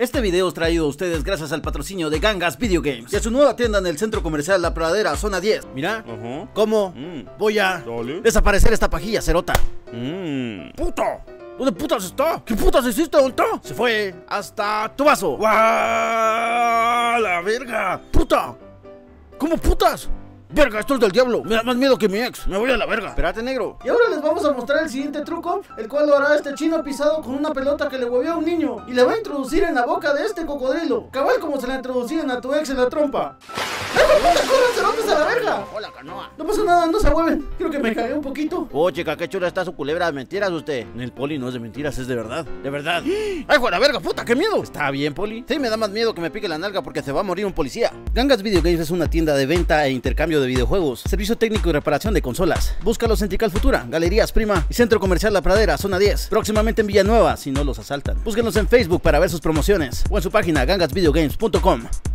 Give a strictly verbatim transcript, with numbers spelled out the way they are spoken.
Este video es traído a ustedes gracias al patrocinio de Gangas Video Games y a su nueva tienda en el centro comercial La Pradera, zona diez. Mira, Ajá. cómo Mm. voy a Dale. desaparecer esta pajilla cerota. Mmm. ¡Puto! ¿Dónde putas está? ¿Qué putas hiciste, dónde está? Se fue hasta tu vaso. ¡Guau! ¡La verga! ¡Puta! ¿Cómo putas? Verga, esto es del diablo. Me da más miedo que mi ex. Me voy a la verga. Espérate, negro. Y ahora les vamos a mostrar el siguiente truco, el cual lo hará este chino pisado con una pelota que le huevió a un niño y le va a introducir en la boca de este cocodrilo, cabal como se la introducían a tu ex en la trompa. ¡Ay, por puta, corran, cerotes a la verga! Hola, canoa. No pasa nada, no se hueven. Creo que me cagué un poquito. Oh, chica, qué chula está su culebra de mentiras usted. El Poli no es de mentiras, es de verdad. De verdad. ¡Ay, fue la verga, puta, qué miedo! ¿Está bien, Poli? Sí, me da más miedo que me pique la nalga porque se va a morir un policía. Gangas Video Games es una tienda de venta e intercambio de videojuegos, servicio técnico y reparación de consolas. Búscalos en Tikal Futura, Galerías Prima y Centro Comercial La Pradera, zona diez. Próximamente en Villanueva, si no los asaltan. Búsquenlos en Facebook para ver sus promociones o en su página gangas video games punto com.